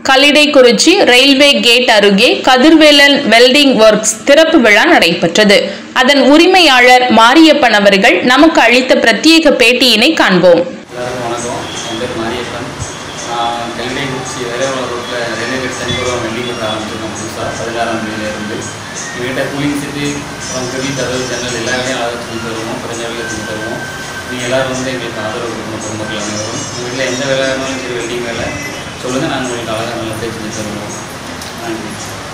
Kallidaikurichi railway gate அருகே Kathirvelan welding works திறப்பு விழா நடைபெற்றது. அதன் உரிமையாளர் மாரியப்பன் அவர்கள் நமக்கு அளித்த பிரத்யேக பேட்டியினை காண்போம். நீங்கள் எல்லோரும் வந்து எங்களுக்கு ஆதரவு கொடுக்கணும். பொதுமக்கள் அனைவரும் உங்கள் வீட்டில் எந்த வேலை இருந்தாலும் சரி, வெல்டிங் வேலை சொல்லுங்கள், நாங்கள் உங்களுக்கு அழகாக நல்லபடியாக செஞ்சு தருவோம். நன்றி.